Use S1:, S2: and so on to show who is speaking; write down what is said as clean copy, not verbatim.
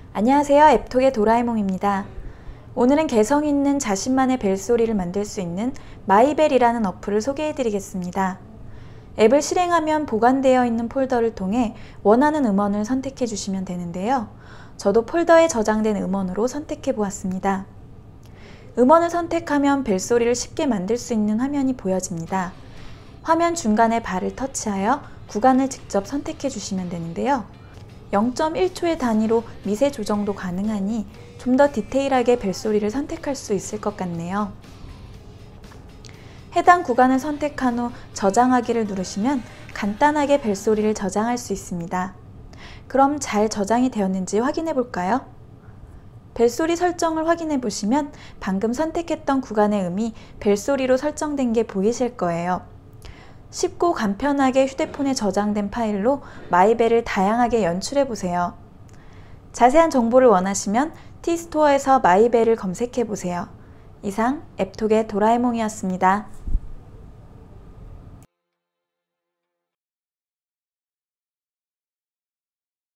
S1: 안녕하세요. 앱톡의 도라에몽입니다. 오늘은 개성 있는 자신만의 벨소리를 만들 수 있는 마이벨이라는 어플을 소개해 드리겠습니다. 앱을 실행하면 보관되어 있는 폴더를 통해 원하는 음원을 선택해 주시면 되는데요. 저도 폴더에 저장된 음원으로 선택해 보았습니다. 음원을 선택하면 벨소리를 쉽게 만들 수 있는 화면이 보여집니다. 화면 중간에 발을 터치하여 구간을 직접 선택해 주시면 되는데요. 0.1초의 단위로 미세 조정도 가능하니 좀 더 디테일하게 벨소리를 선택할 수 있을 것 같네요. 해당 구간을 선택한 후 저장하기를 누르시면 간단하게 벨소리를 저장할 수 있습니다. 그럼 잘 저장이 되었는지 확인해 볼까요? 벨소리 설정을 확인해 보시면 방금 선택했던 구간의 음이 벨소리로 설정된 게 보이실 거예요. 쉽고 간편하게 휴대폰에 저장된 파일로 마이벨을 다양하게 연출해 보세요. 자세한 정보를 원하시면 티스토어에서 마이벨을 검색해 보세요. 이상 앱톡의 도라에몽이었습니다.